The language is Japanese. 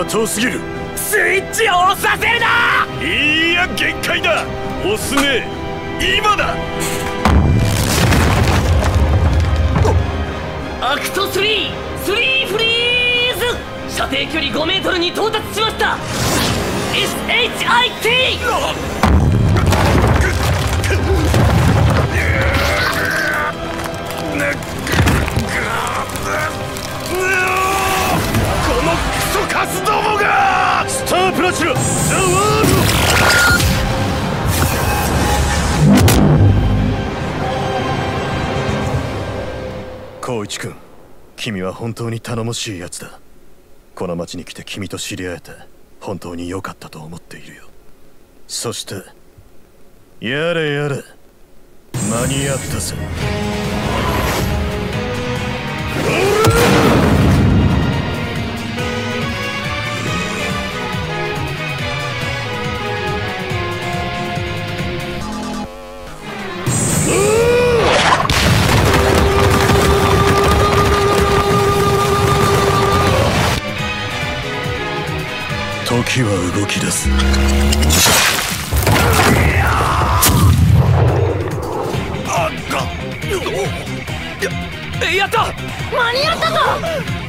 は遠すぎる。 スイッチを押させるな。 いや限界だ。押すね。今だ。 アクト3、フリーズ。射程距離5メートルに到達しました。 SHIT。 このクソカスどもが。スタープラチナザ・ワールド。光一君、君は本当に頼もしいやつだ。この町に来て君と知り合えて本当に良かったと思っているよ。そしてやれやれ、間に合ったぜ。時は動き出す。 やった。間に合ったぞ。